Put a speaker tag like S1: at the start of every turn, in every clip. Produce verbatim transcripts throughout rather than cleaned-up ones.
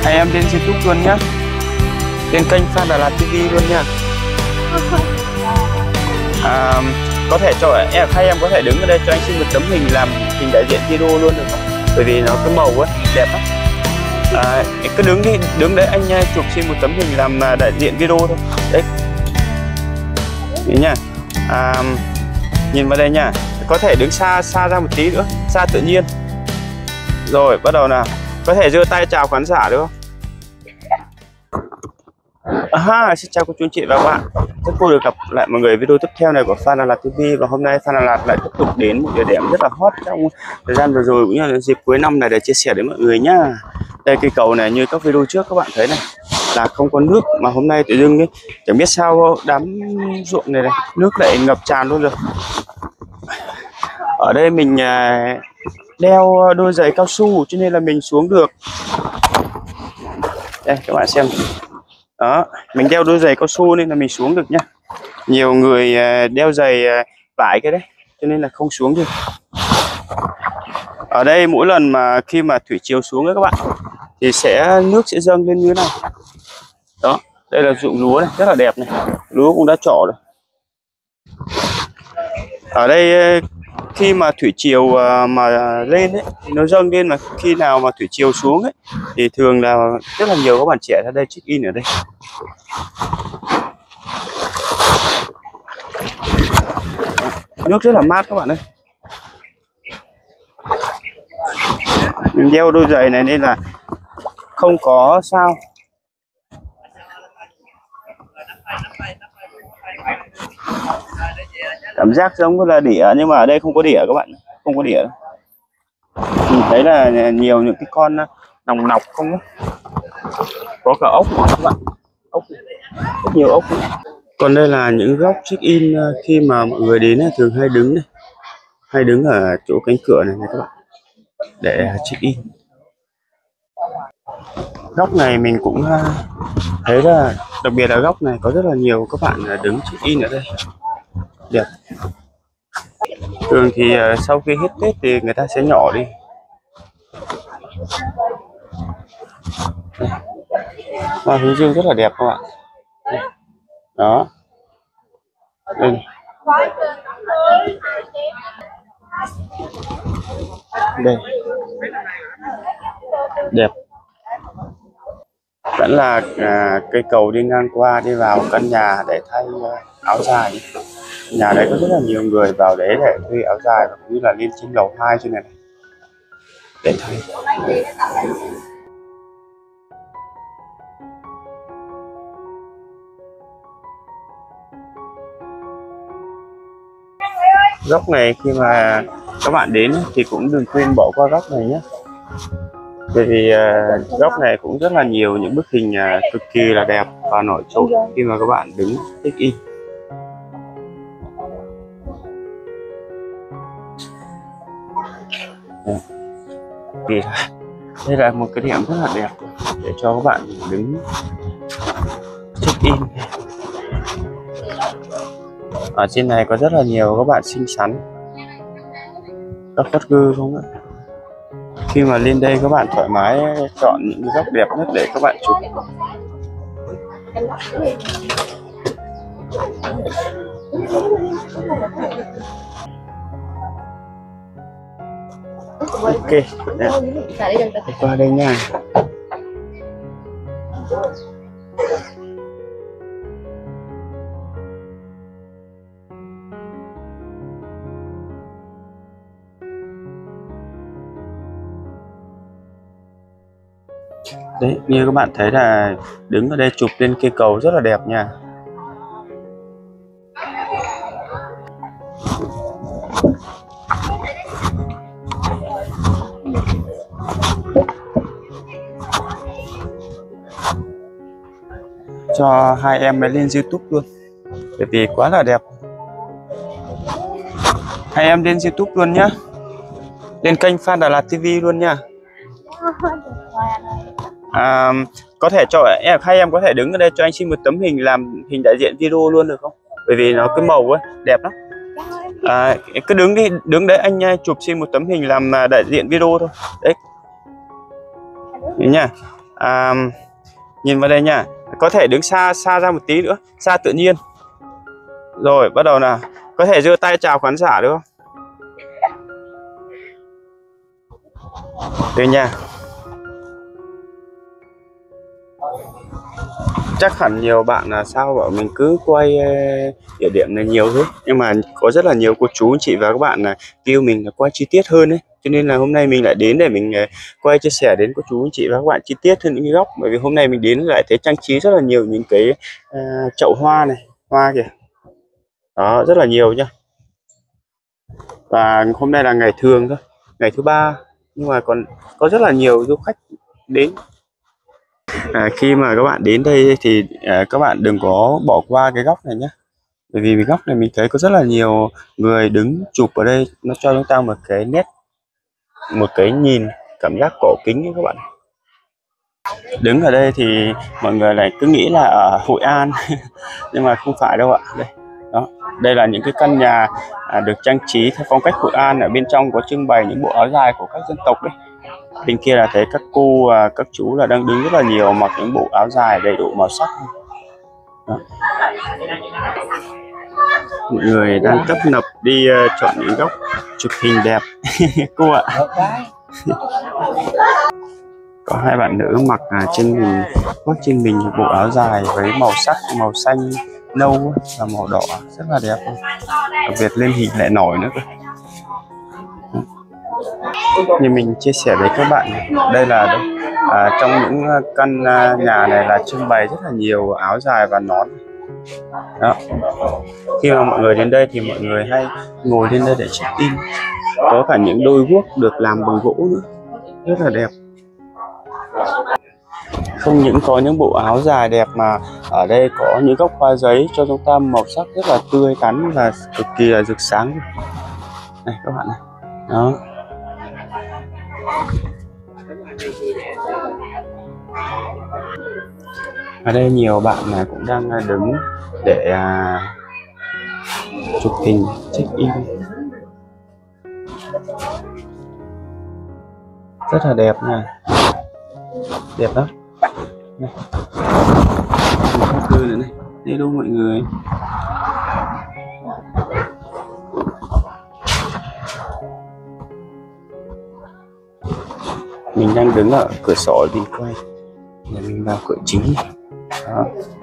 S1: Hai em lên YouTube luôn nhá, lên kênh Phan Đà Lạt ti vi luôn nha. À, có thể cho em, hai em có thể đứng ở đây cho anh xin một tấm hình làm hình đại diện video luôn được không? Bởi vì nó cái màu ấy đẹp lắm. À, cứ đứng đi, đứng đấy anh chụp xin một tấm hình làm đại diện video thôi. Đấy, đấy nha. À, nhìn vào đây nha, có thể đứng xa xa ra một tí nữa, xa tự nhiên. Rồi bắt đầu nào, có thể giơ tay chào khán giả được không? À, xin chào cô chú anh chị và các bạn, rất vui được gặp lại mọi người video tiếp theo này của Phan Đà Lạt ti vi. Và hôm nay Phan Đà Lạt lại tiếp tục đến một địa điểm rất là hot trong thời gian vừa rồi cũng như là dịp cuối năm này để chia sẻ đến mọi người nhá. Đây, cây cầu này như các video trước các bạn thấy này là không có nước, mà hôm nay tự dưng ấy, chẳng biết sao đám ruộng này, này nước lại ngập tràn luôn rồi. Ở đây mình đeo đôi giày cao su cho nên là mình xuống được. Đây các bạn xem. Đó, mình đeo đôi giày cao su nên là mình xuống được nhá. Nhiều người đeo giày vải cái đấy cho nên là không xuống được. Ở đây mỗi lần mà khi mà thủy triều xuống đấy các bạn thì sẽ nước sẽ dâng lên như thế này. Đó, đây là ruộng lúa này, rất là đẹp này, lúa cũng đã trổ rồi. Ở đây khi mà thủy triều mà lên ấy, nó dâng lên, mà khi nào mà thủy triều xuống ấy thì thường là rất là nhiều các bạn trẻ ra đây check in ở đây. Nước rất là mát các bạn ơi. Mình đeo đôi giày này nên là không có sao. Cảm giác giống như là đỉa nhưng mà ở đây không có đỉa các bạn, không có đỉa. Mình thấy là nhiều những cái con nòng nọc không đó. Có cả ốc nữa các bạn, ốc, rất nhiều ốc nữa. Còn đây là những góc check in khi mà mọi người đến thường hay đứng này, hay đứng ở chỗ cánh cửa này, này các bạn, để check in. Góc này mình cũng thấy là đặc biệt là góc này có rất là nhiều các bạn đứng check in ở đây, đẹp. Thường thì sau khi hết Tết thì người ta sẽ nhỏ đi. Hoa hướng dương rất là đẹp các bạn. Đó. Đây. Đây. Đẹp. Vẫn là à, cây cầu đi ngang qua đi vào căn nhà để thay uh, áo dài. Nhà đấy có rất là nhiều người vào đấy để thuê áo dài và cũng như là lên trên lầu hai trên này, này để thay. Góc này khi mà các bạn đến thì cũng đừng quên bỏ qua góc này nhé. Bởi vì uh, góc này cũng rất là nhiều những bức hình uh, cực kỳ là đẹp và nổi trội khi mà các bạn đứng check in. Vì đây là một cái điểm rất là đẹp để cho các bạn đứng check in. Ở trên này có rất là nhiều các bạn xinh xắn, các phất gư không ạ. Khi mà lên đây các bạn thoải mái chọn những góc đẹp nhất để các bạn chụp. Ok, đây. Qua đây nha. Đấy, như các bạn thấy là đứng ở đây chụp lên cây cầu rất là đẹp nha. Cho hai em mới lên YouTube luôn, bởi vì quá là đẹp. Hai em lên YouTube luôn nhá, lên kênh Phan Đà Lạt ti vi luôn nha. À, có thể cho em, hai em có thể đứng ở đây cho anh xin một tấm hình làm hình đại diện video luôn được không? Bởi vì nó cái màu ấy đẹp lắm. À, cứ đứng đi, đứng đấy anh chụp xin một tấm hình làm đại diện video thôi. Đấy. Đấy nha. À, nhìn vào đây nha, có thể đứng xa xa ra một tí nữa, xa tự nhiên. Rồi bắt đầu nào, có thể giơ tay chào khán giả được không? Đây nha. Chắc hẳn nhiều bạn là sao bảo mình cứ quay địa điểm này nhiều thế, nhưng mà có rất là nhiều cô chú anh chị và các bạn là kêu mình là quay chi tiết hơn đấy, cho nên là hôm nay mình lại đến để mình quay chia sẻ đến cô chú anh chị và các bạn chi tiết hơn những cái góc. Bởi vì hôm nay mình đến lại thấy trang trí rất là nhiều những cái uh, chậu hoa này, hoa kìa đó, rất là nhiều nhá. Và hôm nay là ngày thường thôi, ngày thứ ba, nhưng mà còn có rất là nhiều du khách đến. À, khi mà các bạn đến đây thì à, các bạn đừng có bỏ qua cái góc này nhé, bởi vì cái góc này mình thấy có rất là nhiều người đứng chụp ở đây, nó cho chúng ta một cái nét, một cái nhìn cảm giác cổ kính ấy các bạn. Đứng ở đây thì mọi người lại cứ nghĩ là ở Hội An nhưng mà không phải đâu ạ. Đây đó, đây là những cái căn nhà à, được trang trí theo phong cách Hội An. Ở bên trong có trưng bày những bộ áo dài của các dân tộc đấy. Bên kia là thấy các cô và các chú là đang đứng rất là nhiều, mặc những bộ áo dài đầy đủ màu sắc. Đó. Mọi người đang tấp nập đi uh, chọn những góc chụp hình đẹp. Cô ạ. Có hai bạn nữ mặc uh, trên mình khoác trên mình bộ áo dài với màu sắc màu xanh nâu và màu đỏ rất là đẹp. Đặc biệt lên hình lại nổi nữa cơ. Như mình chia sẻ với các bạn, đây là đây. À, trong những căn nhà này là trưng bày rất là nhiều áo dài và nón. Đó. Khi mà mọi người đến đây thì mọi người hay ngồi lên đây để check in. Có cả những đôi guốc được làm bằng gỗ nữa, rất là đẹp. Không những có những bộ áo dài đẹp mà ở đây có những góc hoa giấy cho chúng ta màu sắc rất là tươi tắn và cực kỳ là rực sáng. Này các bạn này. Đó. Ở đây nhiều bạn là cũng đang đứng để à, chụp hình check in, rất là đẹp nha, đẹp lắm. Này. Một nữa này, đây đâu mọi người. Mình đang đứng ở cửa sổ đi quay, để mình vào cửa chính. Đó.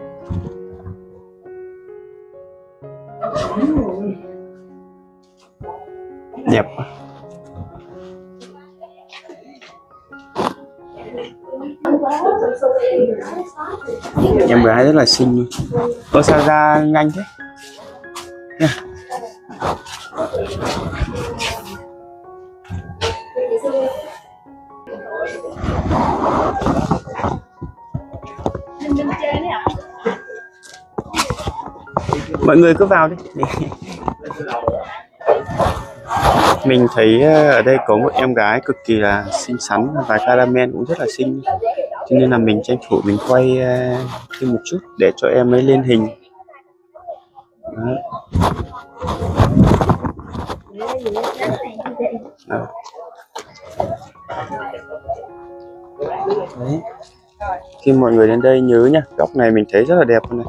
S1: Đẹp quá. Em gái rất là xinh. Có sao ra nhanh thế? Nha. Mọi người cứ vào đi. Mình thấy ở đây có một em gái cực kỳ là xinh xắn và caramel cũng rất là xinh, cho nên là mình tranh thủ mình quay thêm một chút để cho em ấy lên hình. Đó. Đó. Đấy. Khi mọi người đến đây nhớ nha, góc này mình thấy rất là đẹp này.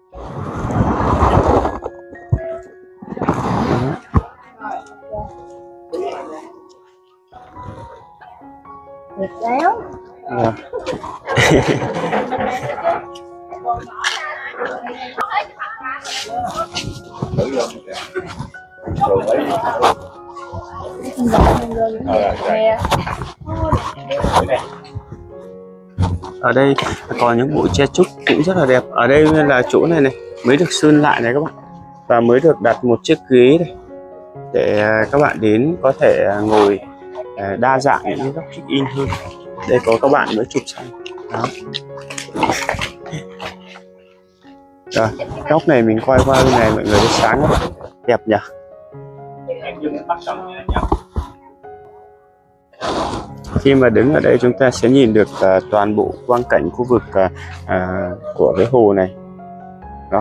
S2: Đẹp léo.
S1: À. Ở đây còn những bộ tre trúc cũng rất là đẹp. Ở đây là chỗ này này mới được sơn lại này các bạn, và mới được đặt một chiếc ghế này để các bạn đến có thể ngồi đa dạng những góc check in hơn. Đây có các bạn mới chụp xong. Đó. Rồi, góc này mình quay qua bên này mọi người thấy sáng không? Đẹp nhỉ? Khi mà đứng ở đây chúng ta sẽ nhìn được uh, toàn bộ quang cảnh khu vực uh, uh, của cái hồ này. Đó.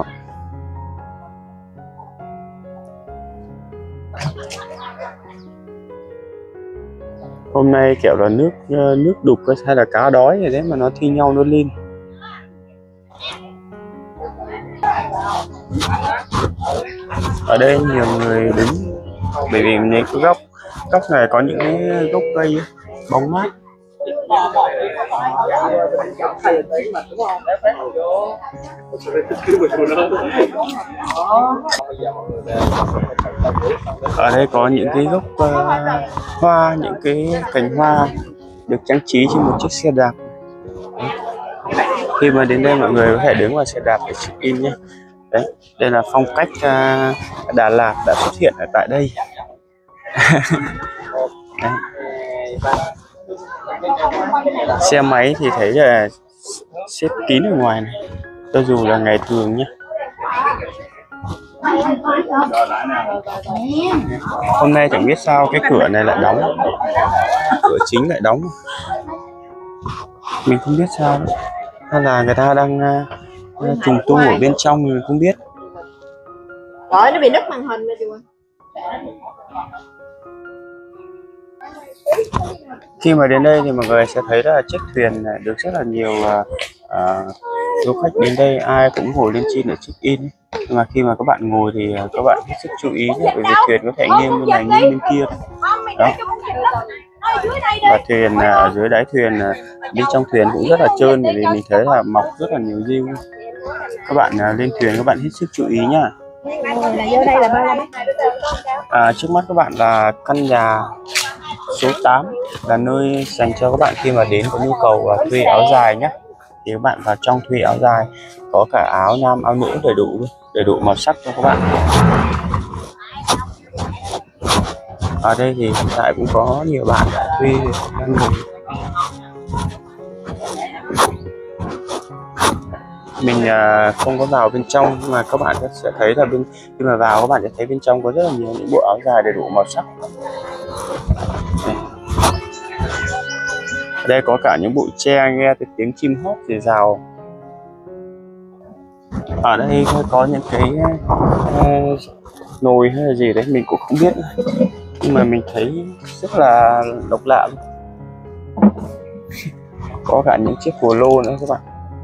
S1: Hôm nay kiểu là nước nước đục hay là cá đói rồi đấy mà nó thi nhau nó lên. Ở đây nhiều người đứng bởi vì những cái góc góc này có những cái gốc cây bóng mát. Ở đây có những cái gốc uh, hoa, những cái cành hoa được trang trí trên một chiếc xe đạp. Khi mà đến đây mọi người có thể đứng vào xe đạp để check in nhé. Đấy, đây là phong cách uh, Đà Lạt đã xuất hiện ở tại đây. Đấy. Xe máy thì thấy là xếp kín ở ngoài này, cho dù là ngày thường nhé. Hôm nay chẳng biết sao cái cửa này lại đóng, cửa chính lại đóng, mình không biết sao nữa. Hay là người ta đang uh, trùng tu ở bên trong mình không biết.
S2: Rồi nó bị đứt màn hình rồi chú.
S1: Khi mà đến đây thì mọi người sẽ thấy là chiếc thuyền này được rất là nhiều uh, uh, du khách đến đây ai cũng ngồi lên trên để check in. Nhưng mà khi mà các bạn ngồi thì uh, các bạn hết sức chú ý nhé, bởi vì thuyền có thể nghiêng bên này nghiêng bên kia. Đó. Và thuyền uh, ở dưới đáy thuyền uh, bên trong thuyền cũng rất là trơn, bởi vì mình thấy là mọc rất là nhiều rêu. Các bạn uh, lên thuyền các bạn hết sức chú ý nhá. À, trước mắt các bạn là căn nhà số tám, là nơi dành cho các bạn khi mà đến có nhu cầu uh, thuê áo dài nhé. Thì các bạn vào trong thuê áo dài, có cả áo nam áo nữ đầy đủ đầy đủ màu sắc cho các bạn. Ở đây thì hiện tại cũng có nhiều bạn đã thuê đang ngồi. Mình uh, không có vào bên trong, nhưng mà các bạn sẽ thấy là bên khi mà vào các bạn sẽ thấy bên trong có rất là nhiều những bộ áo dài đầy đủ màu sắc. Đây. Ở đây có cả những bụi tre, nghe cái tiếng chim hót rì rào. Ở đây có những cái uh, nồi hay là gì đấy mình cũng không biết, nhưng mà mình thấy rất là độc lạ. Có cả những chiếc hồ lô nữa các bạn.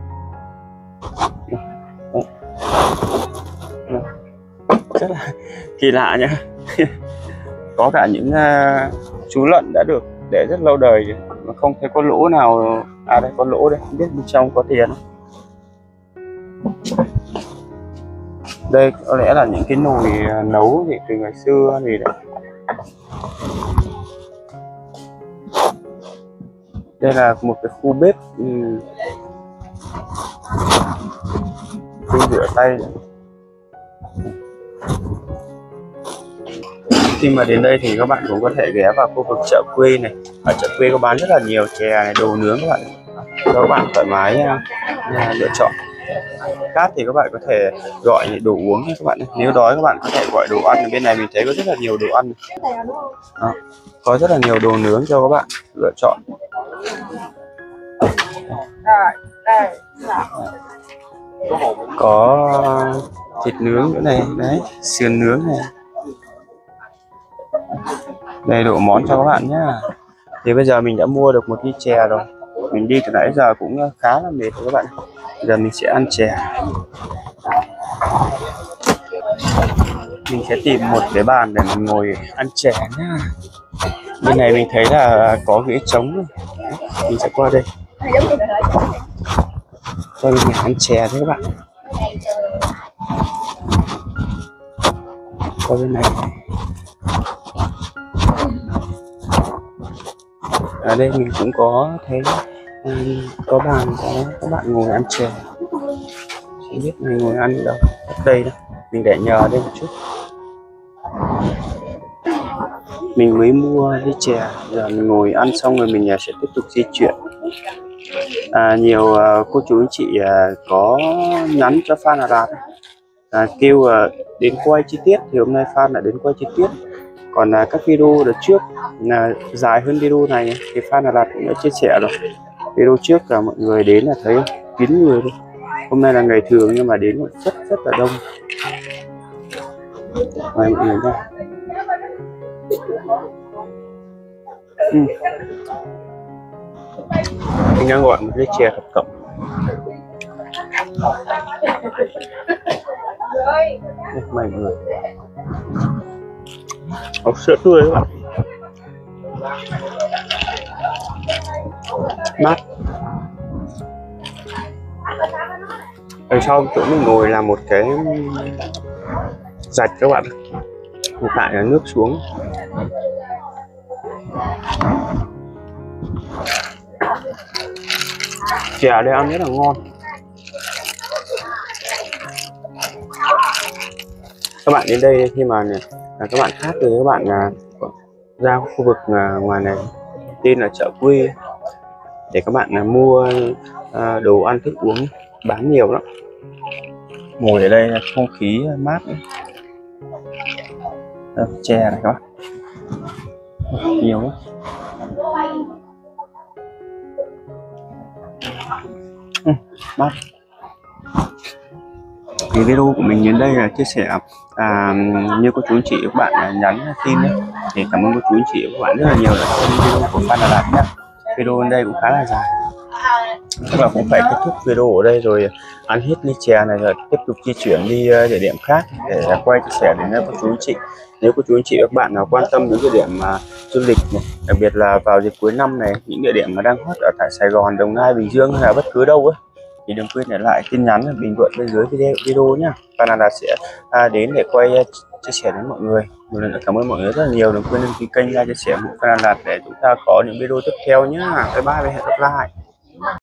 S1: Rất là kỳ lạ nhá. Có cả những uh, chú lợn đã được để rất lâu đời mà không thấy có lỗ nào. À đây có lỗ đây, không biết bên trong có tiền không. Đây có lẽ là những cái nồi nấu thì từ ngày xưa gì đấy. Đây là một cái khu bếp, um, khu rửa tay. Khi mà đến đây thì các bạn cũng có thể ghé vào khu vực chợ quê này. Ở chợ quê có bán rất là nhiều chè này, đồ nướng các bạn, cho các bạn thoải mái nha, nha, lựa chọn. Cát thì các bạn có thể gọi những đồ uống nha các bạn. Nếu đói các bạn có thể gọi đồ ăn. Ở bên này mình thấy có rất là nhiều đồ ăn. Đó, có rất là nhiều đồ nướng cho các bạn lựa chọn. Có thịt nướng nữa này, đấy, sườn nướng này, đầy đủ món cho các bạn nhá. Thì bây giờ mình đã mua được một ly chè rồi. Mình đi từ nãy giờ cũng khá là mệt rồi các bạn. Bây giờ mình sẽ ăn chè. Mình sẽ tìm một cái bàn để mình ngồi ăn chè nhá. Bên này mình thấy là có ghế trống. Mình sẽ qua đây cho mình ăn chè thôi các bạn. Qua bên này. Ở đây mình cũng có thấy um, có bàn có các bạn ngồi ăn chè. Không biết mình ngồi ăn ở đâu. Ở đây đó. Mình để nhờ đây một chút. Mình mới mua ly chè, giờ mình ngồi ăn xong rồi mình sẽ tiếp tục di chuyển. À, nhiều uh, cô chú anh chị uh, có nhắn cho Phan Đà Lạt uh, kêu uh, đến quay chi tiết, thì hôm nay Phan đã đến quay chi tiết. Còn uh, các video đợt trước uh, dài hơn video này thì Phan Đà Lạt cũng đã chia sẻ rồi. Video trước là mọi người đến là thấy kín người luôn. Hôm nay là ngày thường nhưng mà đến rất rất là đông. Mời mọi người nha. Ừ. Anh đang gọi một ly chè thập cẩm. Đây, mày mọi người. Ốc sữa tươi các bạn. Mát. Đằng sau chỗ mình ngồi là một cái rạch các bạn. Hiện tại là nước xuống. Chè ở đây ăn rất là ngon. Các bạn đến đây khi mà các bạn khác thì các bạn ra khu vực ngoài này tên là chợ quê để các bạn mua đồ ăn thức uống bán nhiều lắm. Ngồi ở đây không khí mát, chè này các bạn nhiều lắm. Ừ, mát. Thì video của mình đến đây là chia sẻ à, như cô chú anh chị các bạn nhắn tin ấy, thì cảm ơn cô chú anh chị các bạn rất là nhiều đã xem video của Phan Đà Lạt nhé. Video đến đây cũng khá là dài, chắc là cũng phải kết thúc video ở đây rồi, ăn hết ly chè này rồi tiếp tục di chuyển đi địa điểm khác để quay chia sẻ đến cô chú anh chị. Nếu cô chú anh chị các bạn nào quan tâm đến địa điểm mà du lịch này, đặc biệt là vào dịp cuối năm này, những địa điểm mà đang hot ở tại Sài Gòn, Đồng Nai, Bình Dương hay là bất cứ đâu ấy, thì đừng quên để lại tin nhắn bình luận bên dưới video video nhé. Phan Đà Lạt sẽ à, đến để quay chia sẻ đến mọi người. Một lần nữa cảm ơn mọi người rất là nhiều. Đừng quên đăng ký kênh, like, chia sẻ Phan Đà Lạt để chúng ta có những video tiếp theo nhé. Bye bye và hẹn gặp lại.